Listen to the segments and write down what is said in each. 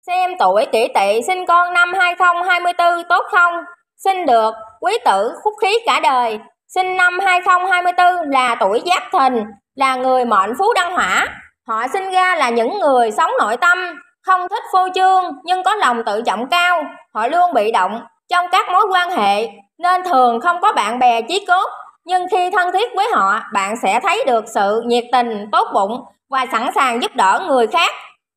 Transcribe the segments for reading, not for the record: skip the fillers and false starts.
Xem tuổi Kỷ Tỵ sinh con năm 2024 tốt không? Sinh được quý tử phúc khí cả đời. Sinh năm 2024 là tuổi Giáp Thìn, là người mệnh phú đăng hỏa. Họ sinh ra là những người sống nội tâm, không thích phô trương nhưng có lòng tự trọng cao. Họ luôn bị động trong các mối quan hệ nên thường không có bạn bè chí cốt. Nhưng khi thân thiết với họ, bạn sẽ thấy được sự nhiệt tình, tốt bụng và sẵn sàng giúp đỡ người khác.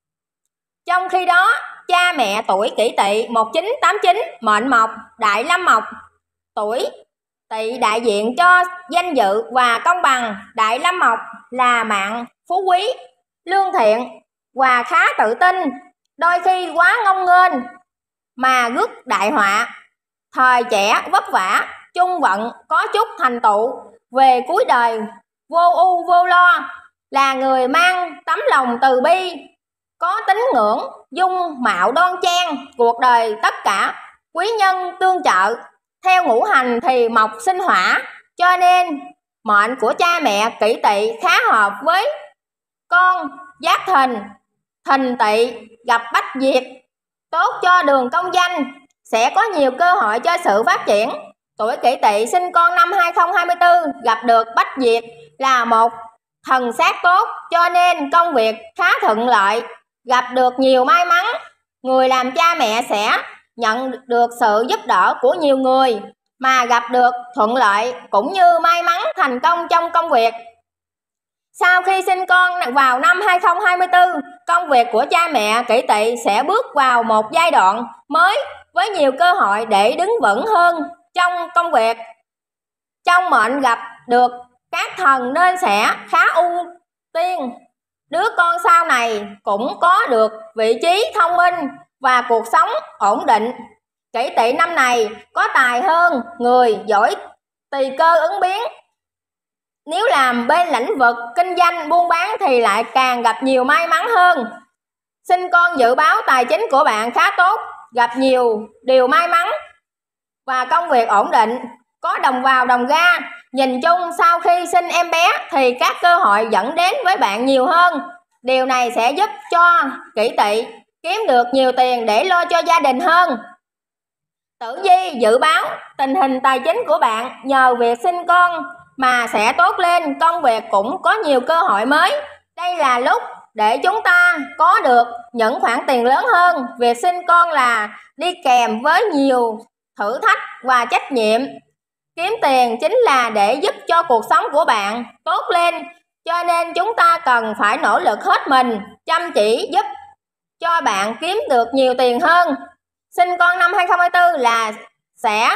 Trong khi đó, cha mẹ tuổi Kỷ Tỵ 1989 mệnh Mộc, Đại Lâm Mộc. Tuổi Tỵ đại diện cho danh dự và công bằng. Đại Lâm Mộc là mạng phú quý, lương thiện và khá tự tin, đôi khi quá ngông nghênh mà rước đại họa. Thời trẻ vất vả, chung vận có chút thành tựu, về cuối đời vô ưu vô lo, là người mang tấm lòng từ bi, có tín ngưỡng, dung mạo đoan trang, cuộc đời tất cả quý nhân tương trợ. Theo ngũ hành thì mộc sinh hỏa, cho nên mệnh của cha mẹ Kỷ Tỵ khá hợp với con Giáp Thìn. Thìn Tỵ gặp bách diệt, tốt cho đường công danh, sẽ có nhiều cơ hội cho sự phát triển. Tuổi Kỷ Tỵ sinh con năm 2024 gặp được bách diệt là một thần sát tốt, cho nên công việc khá thuận lợi, gặp được nhiều may mắn. Người làm cha mẹ sẽ nhận được sự giúp đỡ của nhiều người mà gặp được thuận lợi cũng như may mắn thành công trong công việc. Sau khi sinh con vào năm 2024, công việc của cha mẹ Kỷ Tỵ sẽ bước vào một giai đoạn mới với nhiều cơ hội để đứng vững hơn trong công việc. Trong mệnh gặp được các thần nên sẽ khá ưu tiên đứa con sau này cũng có được vị trí thông minh và cuộc sống ổn định. Kỷ Tỵ năm này có tài hơn người, giỏi tùy cơ ứng biến. Nếu làm bên lĩnh vực kinh doanh buôn bán thì lại càng gặp nhiều may mắn hơn. Sinh con dự báo tài chính của bạn khá tốt, gặp nhiều điều may mắn và công việc ổn định, có đồng vào đồng ra. Nhìn chung sau khi sinh em bé thì các cơ hội dẫn đến với bạn nhiều hơn. Điều này sẽ giúp cho Kỷ Tỵ kiếm được nhiều tiền để lo cho gia đình hơn. Tử vi dự báo tình hình tài chính của bạn nhờ việc sinh con mà sẽ tốt lên, công việc cũng có nhiều cơ hội mới. Đây là lúc để chúng ta có được những khoản tiền lớn hơn. Việc sinh con là đi kèm với nhiều thử thách và trách nhiệm. Kiếm tiền chính là để giúp cho cuộc sống của bạn tốt lên, cho nên chúng ta cần phải nỗ lực hết mình, chăm chỉ giúp cho bạn kiếm được nhiều tiền hơn. Sinh con năm 2024 là sẽ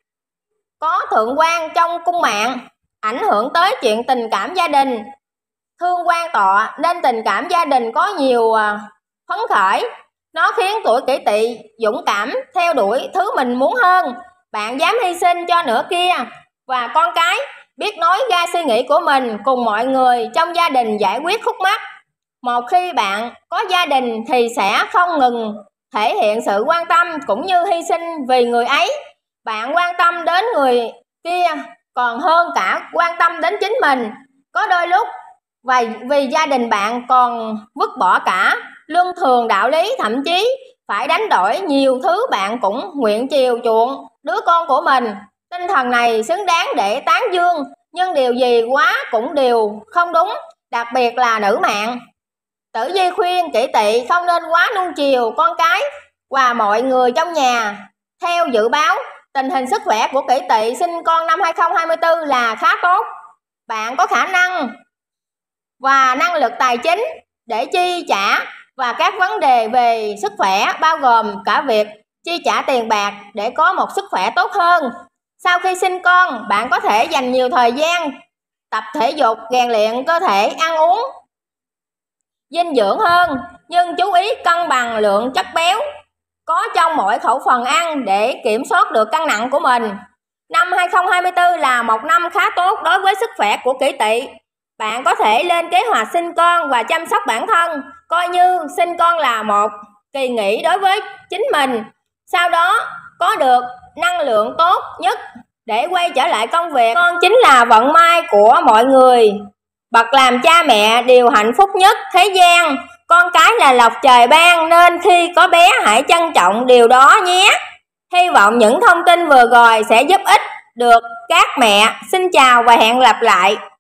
có thượng quan trong cung mạng, ảnh hưởng tới chuyện tình cảm gia đình. Thương quan tọa nên tình cảm gia đình có nhiều phấn khởi. Nó khiến tuổi Kỷ Tỵ dũng cảm theo đuổi thứ mình muốn hơn. Bạn dám hy sinh cho nửa kia và con cái, biết nói ra suy nghĩ của mình cùng mọi người trong gia đình giải quyết khúc mắc. Một khi bạn có gia đình thì sẽ không ngừng thể hiện sự quan tâm cũng như hy sinh vì người ấy. Bạn quan tâm đến người kia còn hơn cả quan tâm đến chính mình. Có đôi lúc vì gia đình bạn còn vứt bỏ cả luân thường đạo lý, thậm chí phải đánh đổi nhiều thứ, bạn cũng nguyện chiều chuộng đứa con của mình. Tinh thần này xứng đáng để tán dương, nhưng điều gì quá cũng đều không đúng, đặc biệt là nữ mạng. Tử vi khuyên Kỷ Tỵ không nên quá nuông chiều con cái và mọi người trong nhà. Theo dự báo, tình hình sức khỏe của Kỷ Tỵ sinh con năm 2024 là khá tốt. Bạn có khả năng và năng lực tài chính để chi trả và các vấn đề về sức khỏe bao gồm cả việc chi trả tiền bạc để có một sức khỏe tốt hơn. Sau khi sinh con, bạn có thể dành nhiều thời gian tập thể dục, rèn luyện cơ thể, ăn uống dinh dưỡng hơn, nhưng chú ý cân bằng lượng chất béo có trong mỗi khẩu phần ăn để kiểm soát được cân nặng của mình. Năm 2024 là một năm khá tốt đối với sức khỏe của Kỷ Tỵ. Bạn có thể lên kế hoạch sinh con và chăm sóc bản thân, coi như sinh con là một kỳ nghỉ đối với chính mình. Sau đó có được năng lượng tốt nhất để quay trở lại công việc. Con chính là vận may của mọi người. Bậc làm cha mẹ điều hạnh phúc nhất thế gian. Con cái là lộc trời ban, nên khi có bé hãy trân trọng điều đó nhé. Hy vọng những thông tin vừa rồi sẽ giúp ích được các mẹ. Xin chào và hẹn gặp lại.